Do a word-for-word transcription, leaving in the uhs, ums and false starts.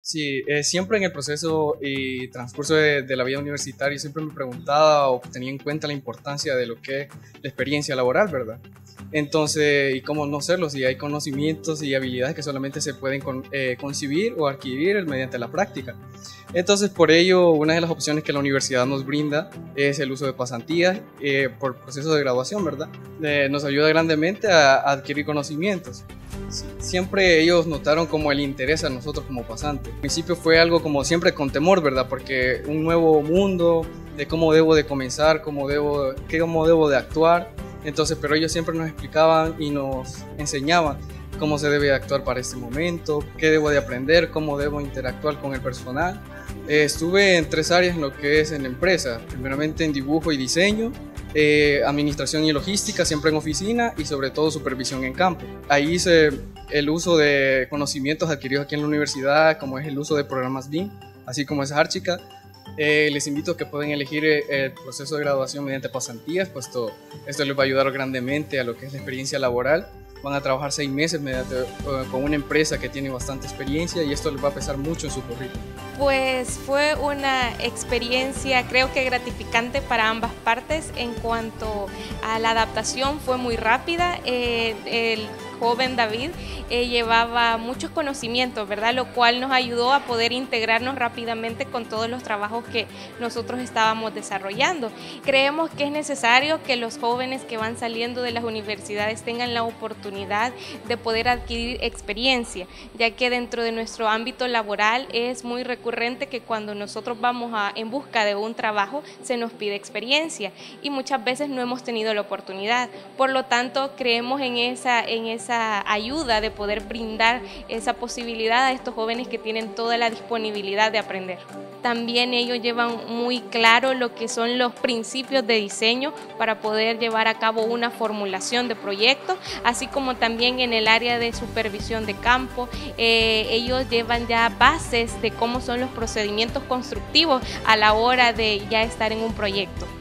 Sí, eh, siempre en el proceso y transcurso de, de la vida universitaria siempre me preguntaba o tenía en cuenta la importancia de lo que es la experiencia laboral, ¿verdad? Entonces, ¿y cómo no serlo si hay conocimientos y habilidades que solamente se pueden con, eh, concebir o adquirir mediante la práctica? Entonces, por ello, una de las opciones que la universidad nos brinda es el uso de pasantías eh, por proceso de graduación, ¿verdad? Eh, nos ayuda grandemente a, a adquirir conocimientos. Siempre ellos notaron como el interés a nosotros como pasantes. Al principio fue algo como siempre con temor, ¿verdad? Porque un nuevo mundo, de cómo debo de comenzar, cómo debo, cómo debo de actuar. Entonces, pero ellos siempre nos explicaban y nos enseñaban cómo se debe actuar para este momento, qué debo de aprender, cómo debo interactuar con el personal. Eh, estuve en tres áreas en lo que es en la empresa, primeramente en dibujo y diseño, eh, administración y logística, siempre en oficina y sobre todo supervisión en campo. Ahí hice el uso de conocimientos adquiridos aquí en la universidad, como es el uso de programas B I M, así como es Archicad. Eh, les invito a que puedan elegir el proceso de graduación mediante pasantías, puesto esto les va a ayudar grandemente a lo que es la experiencia laboral. Van a trabajar seis meses mediante, uh, con una empresa que tiene bastante experiencia y esto les va a pesar mucho en su currículum. Pues fue una experiencia creo que gratificante para ambas partes. En cuanto a la adaptación fue muy rápida. Eh, el joven David eh, llevaba muchos conocimientos, ¿verdad? Lo cual nos ayudó a poder integrarnos rápidamente con todos los trabajos que nosotros estábamos desarrollando. Creemos que es necesario que los jóvenes que van saliendo de las universidades tengan la oportunidad de poder adquirir experiencia, ya que dentro de nuestro ámbito laboral es muy recurrente que cuando nosotros vamos a, en busca de un trabajo se nos pide experiencia y muchas veces no hemos tenido la oportunidad. Por lo tanto, creemos en esa, en esa ayuda de poder brindar esa posibilidad a estos jóvenes que tienen toda la disponibilidad de aprender. También ellos llevan muy claro lo que son los principios de diseño para poder llevar a cabo una formulación de proyectos, así como también en el área de supervisión de campo. Eh, ellos llevan ya bases de cómo son los procedimientos constructivos a la hora de ya estar en un proyecto.